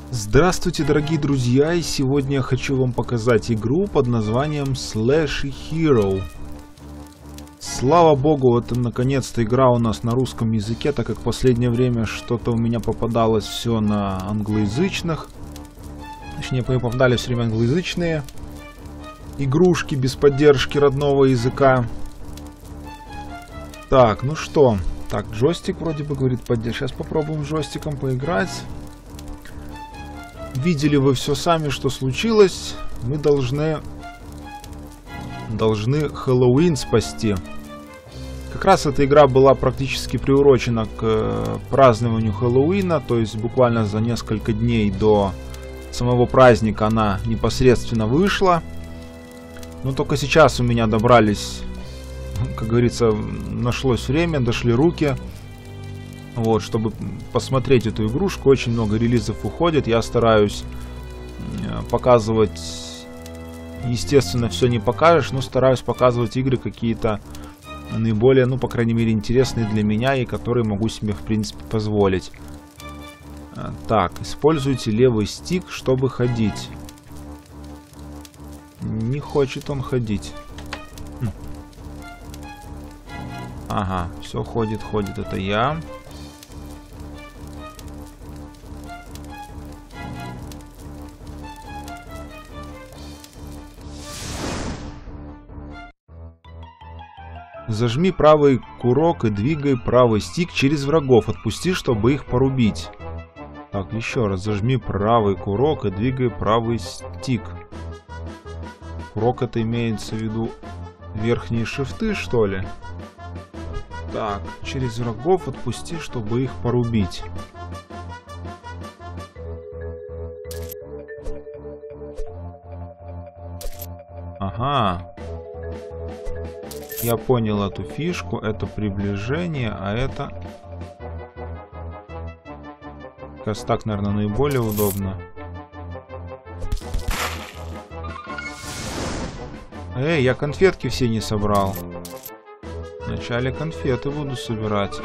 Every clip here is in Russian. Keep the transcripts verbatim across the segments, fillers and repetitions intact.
Здравствуйте, дорогие друзья, и сегодня я хочу вам показать игру под названием Slashy Hero. Слава богу, вот наконец-то игра у нас на русском языке, так как в последнее время что-то у меня попадалось все на англоязычных. Точнее, попадались все время англоязычные игрушки без поддержки родного языка. Так, ну что, так, джойстик вроде бы говорит поддержка. Сейчас попробуем джойстиком поиграть. Видели вы все сами, что случилось. Мы должны должны Хэллоуин спасти. Как раз эта игра была практически приурочена к э, празднованию Хэллоуина, то есть буквально за несколько дней до самого праздника она непосредственно вышла. Но только сейчас у меня добрались, как говорится, нашлось время, дошли руки. Вот, чтобы посмотреть эту игрушку. Очень много релизов уходит. Я стараюсь показывать, естественно, все не покажешь, но стараюсь показывать игры какие-то наиболее, ну, по крайней мере, интересные для меня и которые могу себе, в принципе, позволить. Так, используйте левый стик, чтобы ходить. Не хочет он ходить. Хм. Ага, все ходит, ходит, это я. Зажми правый курок и двигай правый стик через врагов. Отпусти, чтобы их порубить. Так, еще раз. Зажми правый курок и двигай правый стик. Курок — это имеется в виду верхние шифты, что ли? Так, через врагов отпусти, чтобы их порубить. Ага. Я понял эту фишку. Это приближение, а это... Как раз так, наверное, наиболее удобно. Эй, я конфетки все не собрал. Вначале конфеты буду собирать.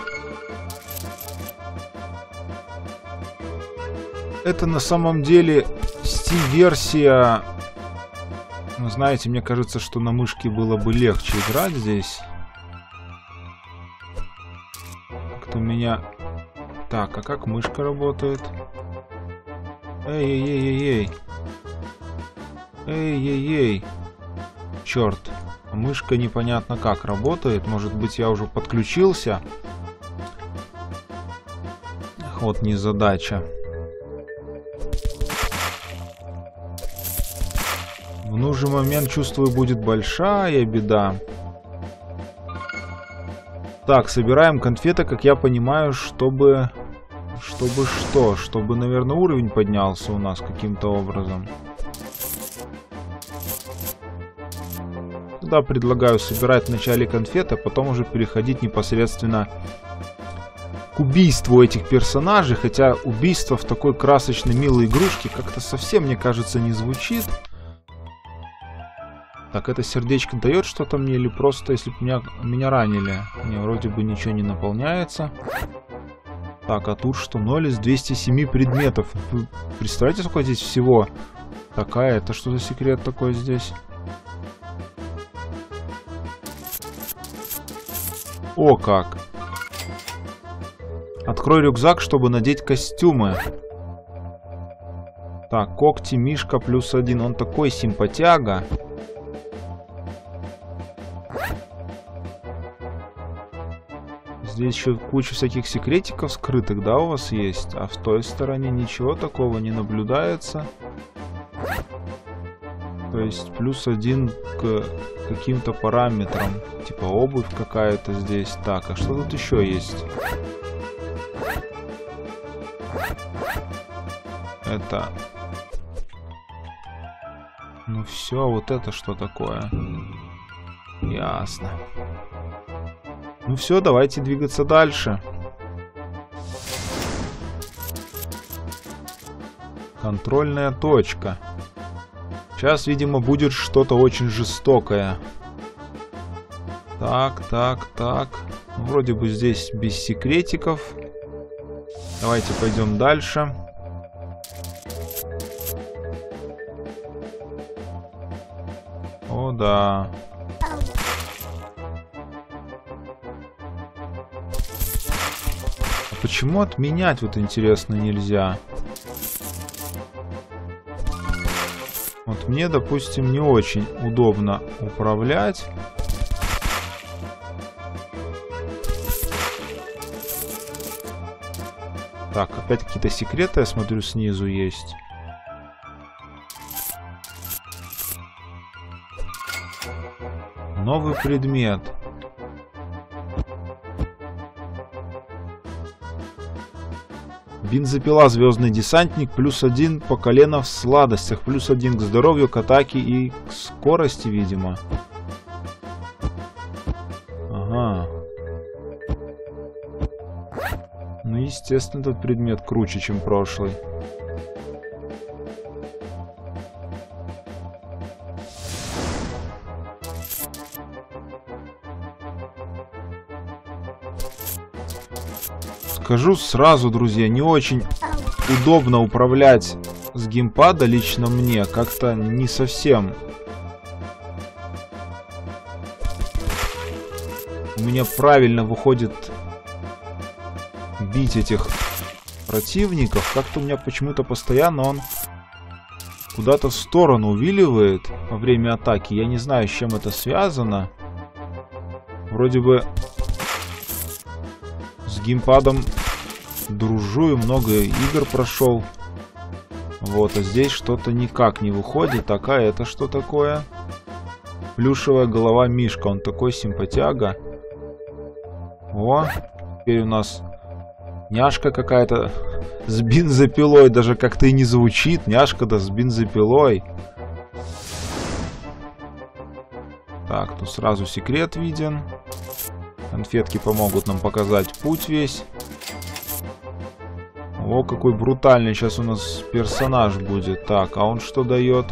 Это на самом деле Steam-версия... Ну, знаете, мне кажется, что на мышке было бы легче играть здесь. Как-то у меня... Так, а как мышка работает? Эй-эй-эй-эй-эй. Эй-эй-эй. Черт. Мышка непонятно как работает. Может быть, я уже подключился. Вот незадача. В нужный момент, чувствую, будет большая беда. Так, собираем конфеты, как я понимаю, чтобы... Чтобы что? Чтобы, наверное, уровень поднялся у нас каким-то образом. Тогда предлагаю собирать вначале конфеты, а потом уже переходить непосредственно к убийству этих персонажей. Хотя убийство в такой красочной, милой игрушке как-то совсем, мне кажется, не звучит. Так, это сердечко дает что-то мне или просто, если бы меня, меня ранили? Не, вроде бы ничего не наполняется. Так, а тут что? ноль из двухсот семи предметов. Вы представляете, сколько здесь всего? Такая, это что за секрет такой здесь? О, как! Открой рюкзак, чтобы надеть костюмы. Так, когти, мишка плюс один. Он такой симпатяга. Здесь еще куча всяких секретиков скрытых, да, у вас есть? А в той стороне ничего такого не наблюдается. То есть плюс один к каким-то параметрам. Типа обувь какая-то здесь. Так, а что тут еще есть? Это... Ну все, вот это что такое? Ясно. Ну все, давайте двигаться дальше. Контрольная точка. Сейчас, видимо, будет что-то очень жестокое. Так, так, так. Ну, вроде бы здесь без секретиков. Давайте пойдем дальше. да. А почему отменять, вот интересно, нельзя? Вот мне, допустим, не очень удобно управлять. Так, опять какие-то секреты, я смотрю, снизу есть. Новый предмет. Бензопила, звездный десантник, плюс один по колено в сладостях, плюс один к здоровью, к атаке и к скорости, видимо. Ага. Ну, естественно, этот предмет круче, чем прошлый. Скажу сразу, друзья, не очень удобно управлять с геймпада лично мне. Как-то не совсем. У меня правильно выходит бить этих противников. Как-то у меня почему-то постоянно он куда-то в сторону увиливает во время атаки. Я не знаю, с чем это связано. Вроде бы с геймпадом дружу и много игр прошел. Вот, а здесь что-то никак не выходит. Так, а это что такое? Плюшевая голова Мишка. Он такой симпатяга. О, теперь у нас няшка какая-то с бензопилой. Даже как-то и не звучит. Няшка да с бензопилой. Так, тут сразу секрет виден. Конфетки помогут нам показать путь весь. О, какой брутальный сейчас у нас персонаж будет. Так, а он что дает?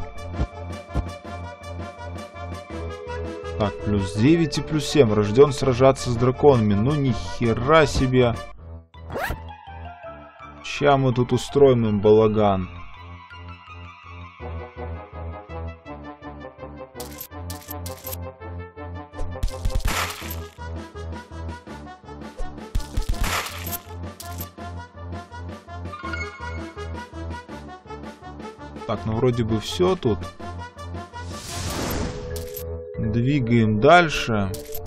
Так, плюс девять и плюс семь. Рожден сражаться с драконами. Ну, ни хера себе. Ща мы тут устроим им балаган. Так, ну вроде бы все тут. Двигаем дальше.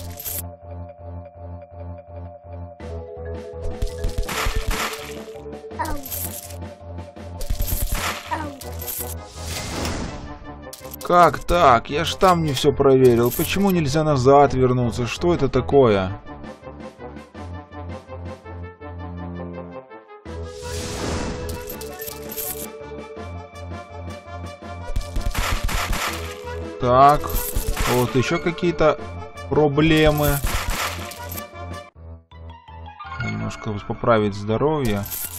Как так? Я ж там не все проверил. Почему нельзя назад вернуться? Что это такое? Так, вот еще какие-то проблемы. Немножко поправить здоровье.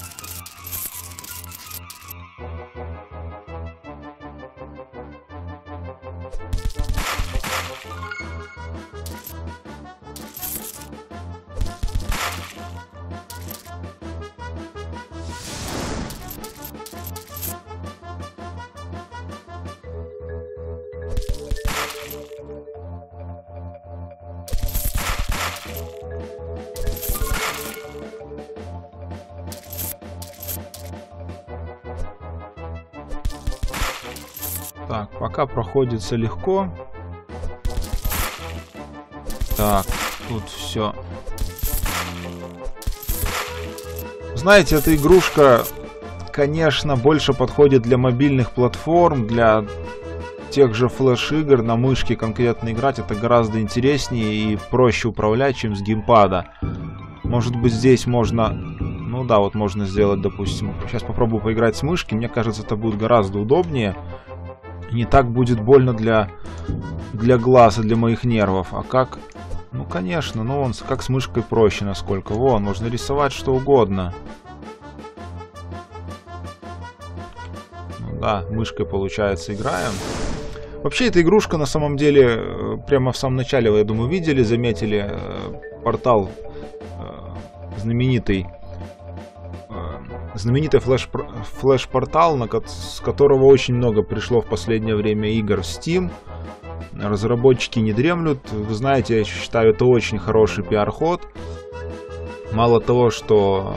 Так, пока проходится легко. Так, тут все. Знаете, эта игрушка, конечно, больше подходит для мобильных платформ, для тех же флеш-игр. На мышке конкретно играть это гораздо интереснее и проще управлять, чем с геймпада. Может быть, здесь можно... Ну да, вот можно сделать, допустим... Сейчас попробую поиграть с мышки. Мне кажется, это будет гораздо удобнее. Не так будет больно для, для глаз и для моих нервов. А как? Ну, конечно, ну он как с мышкой проще, насколько. Вон, можно рисовать что угодно. Ну, да, мышкой, получается, играем. Вообще, эта игрушка, на самом деле, прямо в самом начале, вы, я думаю, видели, заметили портал знаменитый. Знаменитый флеш-портал, с которого очень много пришло в последнее время игр в Steam. разработчики не дремлют. Вы знаете, я считаю, это очень хороший пиар-ход. Мало того, что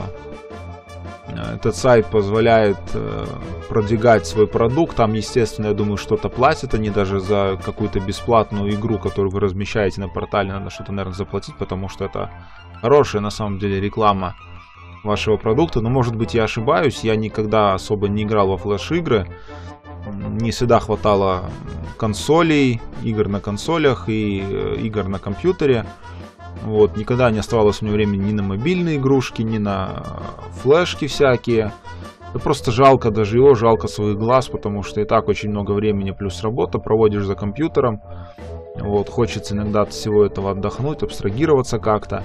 этот сайт позволяет продвигать свой продукт, там, естественно, я думаю, что-то платят они даже за какую-то бесплатную игру, которую вы размещаете на портале, надо что-то, наверное, заплатить, потому что это хорошая, на самом деле, реклама вашего продукта. Но, может быть, я ошибаюсь, я никогда особо не играл во флеш-игры, не всегда хватало консолей, игр на консолях и игр на компьютере. Вот, никогда не оставалось у меня времени ни на мобильные игрушки, ни на флешки всякие. Да просто жалко даже его, жалко своих глаз, потому что и так очень много времени плюс работа проводишь за компьютером. Вот, хочется иногда от всего этого отдохнуть, абстрагироваться как-то.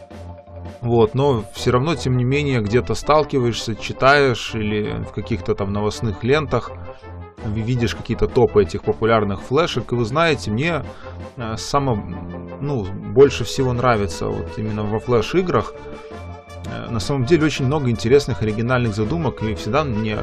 Вот, но все равно, тем не менее, где-то сталкиваешься, читаешь или в каких-то там новостных лентах видишь какие-то топы этих популярных флешек, и вы знаете, мне само, ну, больше всего нравится вот именно во флеш-играх. На самом деле очень много интересных оригинальных задумок, и всегда мне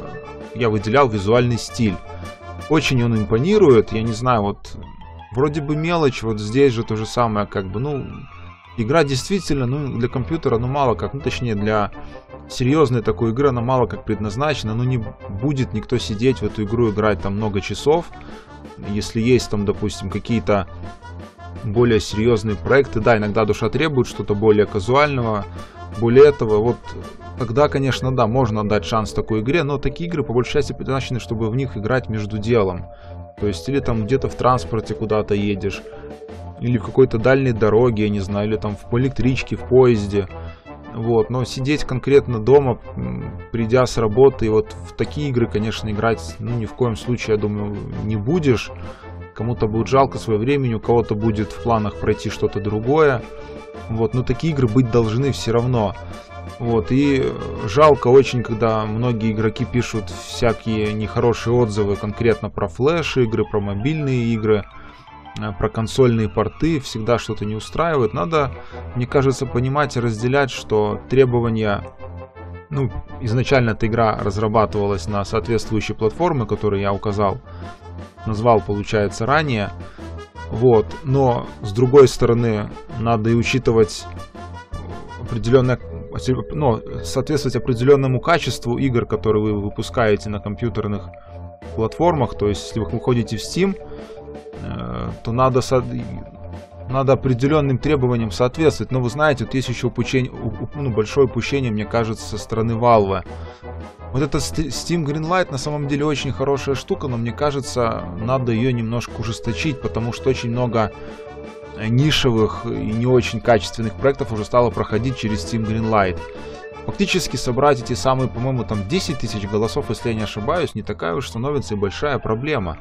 я выделял визуальный стиль. Очень он импонирует, я не знаю, вот вроде бы мелочь, вот здесь же то же самое, как бы, ну, игра действительно, ну, для компьютера, ну, мало как, ну, точнее, для серьезной такой игры она мало как предназначена, но не будет никто сидеть в эту игру играть там много часов. Если есть там, допустим, какие-то более серьезные проекты, да, иногда душа требует что-то более казуального, более этого, вот тогда, конечно, да, можно дать шанс такой игре, но такие игры по большей части предназначены, чтобы в них играть между делом. То есть, или там где-то в транспорте куда-то едешь, или в какой-то дальней дороге, я не знаю, или там в электричке, в поезде. Вот, но сидеть конкретно дома, придя с работы, и вот в такие игры, конечно, играть, ну, ни в коем случае, я думаю, не будешь. Кому-то будет жалко своего времени, у кого-то будет в планах пройти что-то другое. Вот, но такие игры быть должны все равно. Вот, и жалко очень, когда многие игроки пишут всякие нехорошие отзывы конкретно про флеш-игры, про мобильные игры, про консольные порты, всегда что-то не устраивает. Надо, мне кажется, понимать и разделять, что требования, ну, изначально эта игра разрабатывалась на соответствующей платформе, которую я указал, назвал, получается, ранее. Вот, но с другой стороны, надо и учитывать определенное, ну, соответствовать определенному качеству игр, которые вы выпускаете на компьютерных платформах. То есть, если вы выходите в Steam, то надо, надо определенным требованиям соответствовать. Но вы знаете, вот есть еще упущение, ну, большое упущение, мне кажется, со стороны Valve. Вот эта Steam Greenlight на самом деле очень хорошая штука, но мне кажется, надо ее немножко ужесточить, потому что очень много нишевых и не очень качественных проектов уже стало проходить через Steam Greenlight. Фактически собрать эти самые, по-моему, там десять тысяч голосов, если я не ошибаюсь, не такая уж становится и большая проблема.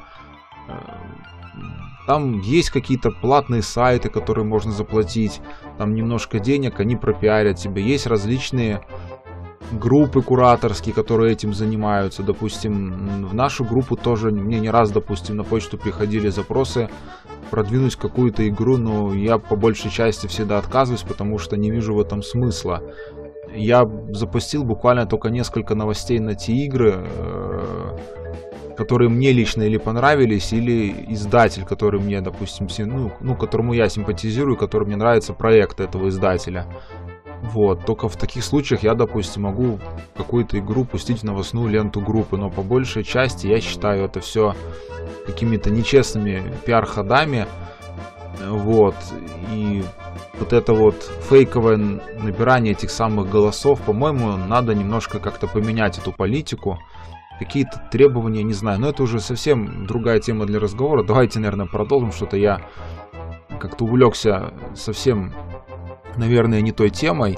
Там есть какие-то платные сайты, которые можно заплатить, там немножко денег, они пропиарят тебе. Есть различные группы кураторские, которые этим занимаются. Допустим, в нашу группу тоже мне не раз, допустим, на почту приходили запросы продвинуть какую-то игру, но я по большей части всегда отказываюсь, потому что не вижу в этом смысла. Я запустил буквально только несколько новостей на те игры, которые мне лично или понравились, или издатель, который мне, допустим, ну, ну, которому я симпатизирую, который мне нравится проект этого издателя. Вот, только в таких случаях я, допустим, могу какую-то игру пустить в новостную ленту группы, но по большей части я считаю это все какими-то нечестными пиар-ходами. Вот, и вот это вот фейковое набирание этих самых голосов, по-моему, надо немножко как-то поменять эту политику. Какие-то требования, не знаю, но это уже совсем другая тема для разговора. Давайте, наверное, продолжим, что-то я как-то увлекся совсем, наверное, не той темой.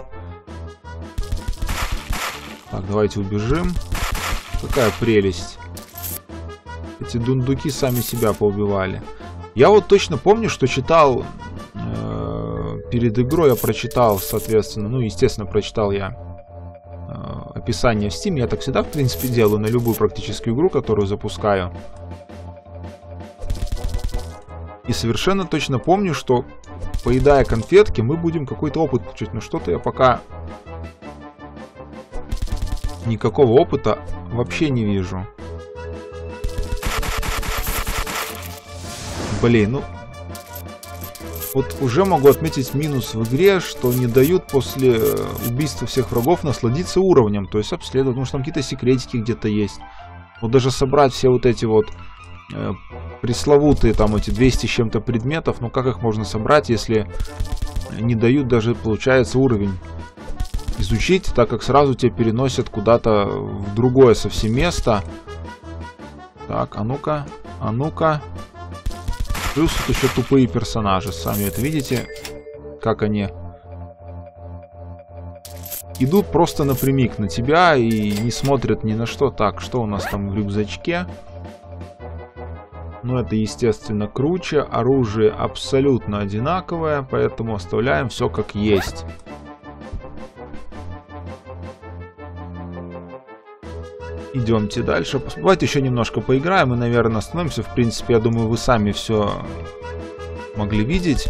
Так, давайте убежим. Какая прелесть. Эти дундуки сами себя поубивали. Я вот точно помню, что читал э, перед игрой, я прочитал, соответственно, ну, естественно, прочитал я э, описание в Steam. Я так всегда, в принципе, делаю на любую практически игру, которую запускаю. И совершенно точно помню, что, поедая конфетки, мы будем какой-то опыт получить. Но что-то я пока никакого опыта вообще не вижу. Блин, ну... Вот уже могу отметить минус в игре, что не дают после убийства всех врагов насладиться уровнем. То есть обследовать, потому что там какие-то секретики где-то есть. Вот даже собрать все вот эти вот э, пресловутые там эти двести с чем-то предметов, ну как их можно собрать, если не дают даже, получается, уровень изучить, так как сразу тебя переносят куда-то в другое совсем место. Так, а ну-ка, а ну-ка. Плюс тут еще тупые персонажи, сами это видите, как они идут просто напрямик на тебя и не смотрят ни на что. Так, что у нас там в рюкзачке? Ну, это, естественно, круче. Оружие абсолютно одинаковое, поэтому оставляем все как есть. Идемте дальше. Давайте еще немножко поиграем и, наверное, остановимся. В принципе, я думаю, вы сами все могли видеть.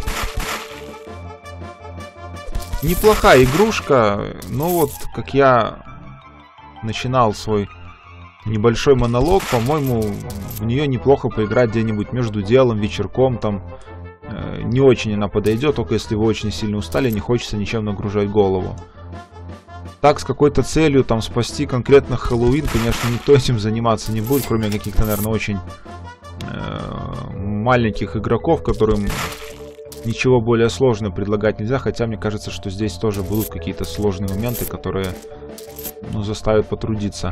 Неплохая игрушка, но вот как я начинал свой небольшой монолог, по-моему, в нее неплохо поиграть где-нибудь между делом, вечерком, там э, не очень она подойдет, только если вы очень сильно устали, не хочется ничем нагружать голову. Так, с какой-то целью там спасти конкретно Хэллоуин, конечно, никто этим заниматься не будет, кроме каких-то, наверное, очень э, маленьких игроков, которым ничего более сложного предлагать нельзя, хотя мне кажется, что здесь тоже будут какие-то сложные моменты, которые, ну, заставят потрудиться.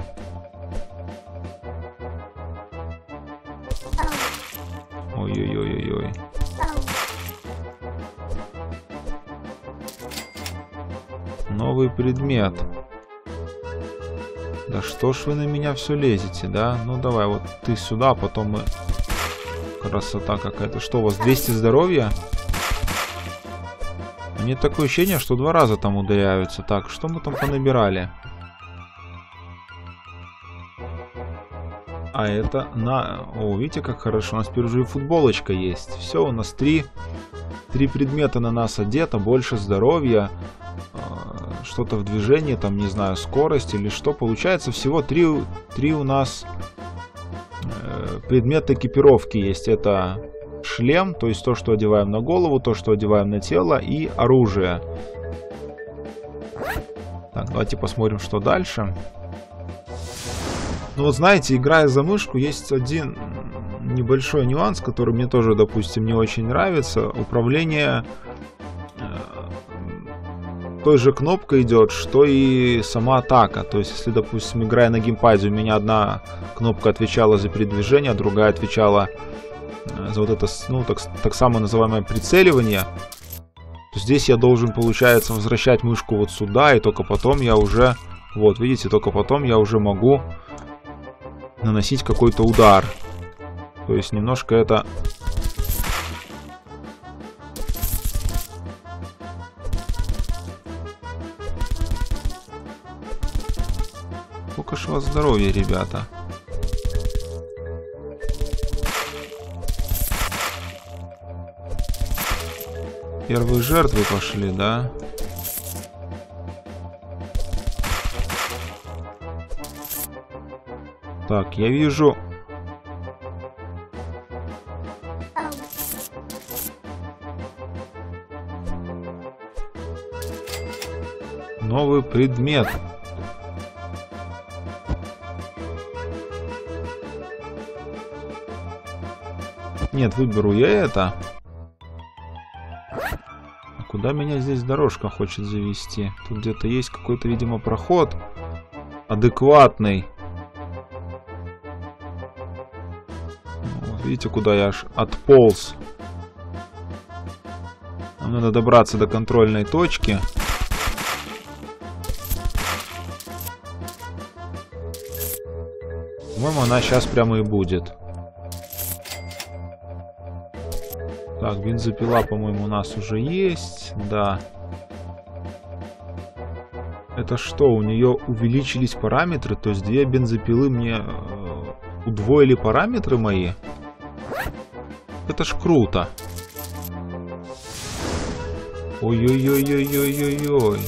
Ой-ой-ой-ой-ой. Новый предмет. Да что ж вы на меня все лезете, да? Ну давай, вот ты сюда, потом мы... Красота какая-то. Что у вас, двести здоровья? Мне такое ощущение, что два раза там ударяются. Так, что мы там понабирали? А это на... О, видите, как хорошо. У нас теперь уже и футболочка есть. Все, у нас три... Три предмета на нас одето. Больше здоровья. Что-то в движении, там, не знаю, скорость или что. Получается, всего три, три у нас э, предмета экипировки есть. Это шлем, то есть то, что одеваем на голову, то, что одеваем на тело, и оружие. Так, давайте посмотрим, что дальше. Ну вот знаете, играя за мышку, есть один небольшой нюанс, который мне тоже, допустим, не очень нравится. Управление той же кнопкой идет, что и сама атака. То есть, если, допустим, играя на геймпаде, у меня одна кнопка отвечала за передвижение, а другая отвечала за вот это, ну, так, так само называемое прицеливание, то здесь я должен, получается, возвращать мышку вот сюда, и только потом я уже, вот, видите, только потом я уже могу наносить какой-то удар. То есть, немножко это... Сколько ж у вас здоровья, ребята? Первые жертвы пошли, да? Так, я вижу... Новый предмет. Нет, выберу я это. А куда меня здесь дорожка хочет завести? Тут где-то есть какой-то, видимо, проход адекватный. Вот, видите, куда я аж отполз. Нам надо добраться до контрольной точки. По-моему, она сейчас прямо и будет. Так, бензопила, по-моему, у нас уже есть. Да. Это что, у нее увеличились параметры? То есть две бензопилы мне э, удвоили параметры мои? Это ж круто. Ой-ой-ой-ой-ой-ой-ой.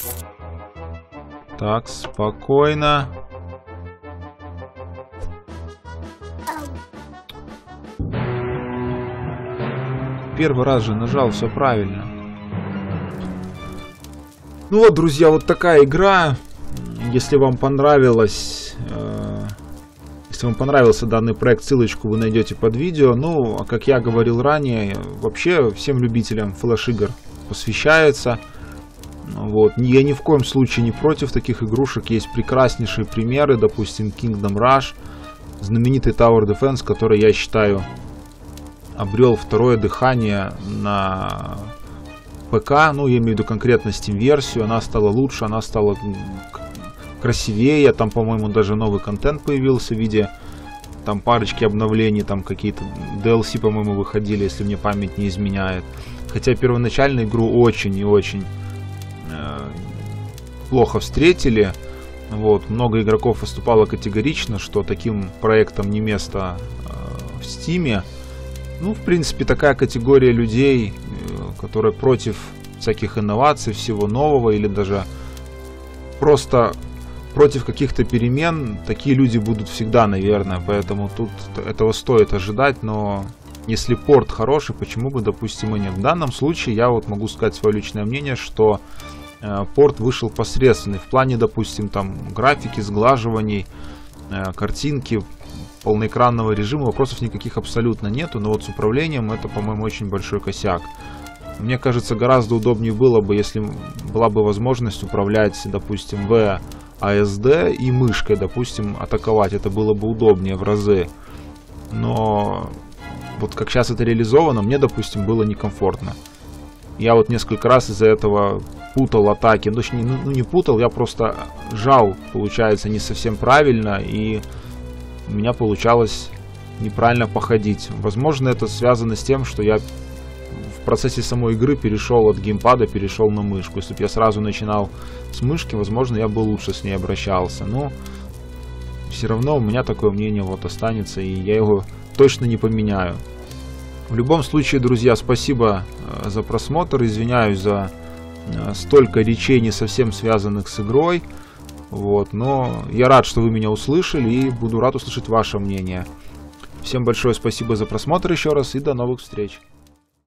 Так, спокойно. Первый раз же нажал, все правильно. Ну вот, друзья, вот такая игра. Если вам понравилось, э, если вам понравился данный проект, ссылочку вы найдете под видео. Ну, а как я говорил ранее, вообще всем любителям флеш-игр посвящается. Вот. Я ни в коем случае не против таких игрушек. Есть прекраснейшие примеры, допустим, Kingdom Rush, знаменитый Tower Defense, который, я считаю, обрел второе дыхание на ПК. Ну, я имею в виду конкретно Steam-версию. Она стала лучше, она стала красивее. Там, по-моему, даже новый контент появился в виде там парочки обновлений, там какие-то ди эл си, по-моему, выходили, если мне память не изменяет. Хотя первоначально игру очень и очень плохо встретили. Вот. Много игроков выступало категорично, что таким проектам не место э, в Стиме. Ну, в принципе, такая категория людей, э, которая против всяких инноваций, всего нового, или даже просто против каких-то перемен, такие люди будут всегда, наверное. Поэтому тут этого стоит ожидать, но если порт хороший, почему бы, допустим, и нет. В данном случае я вот могу сказать свое личное мнение, что порт вышел посредственный в плане, допустим, там графики, сглаживаний, э, картинки, полноэкранного режима. Вопросов никаких абсолютно нету, но вот с управлением это, по-моему, очень большой косяк. Мне кажется, гораздо удобнее было бы, если была бы возможность управлять, допустим, ви эй эс ди и мышкой, допустим, атаковать. Это было бы удобнее в разы. Но вот как сейчас это реализовано, мне, допустим, было некомфортно. Я вот несколько раз из-за этого путал атаки. Ну, точнее, ну, ну не путал, я просто жал, получается, не совсем правильно, и у меня получалось неправильно походить. Возможно, это связано с тем, что я в процессе самой игры перешел от геймпада, перешел на мышку. Если бы я сразу начинал с мышки, возможно, я бы лучше с ней обращался. Но все равно у меня такое мнение вот останется, и я его точно не поменяю. В любом случае, друзья, спасибо за просмотр. Извиняюсь за столько речей, не совсем связанных с игрой. Вот, но я рад, что вы меня услышали, и буду рад услышать ваше мнение. Всем большое спасибо за просмотр еще раз, и до новых встреч.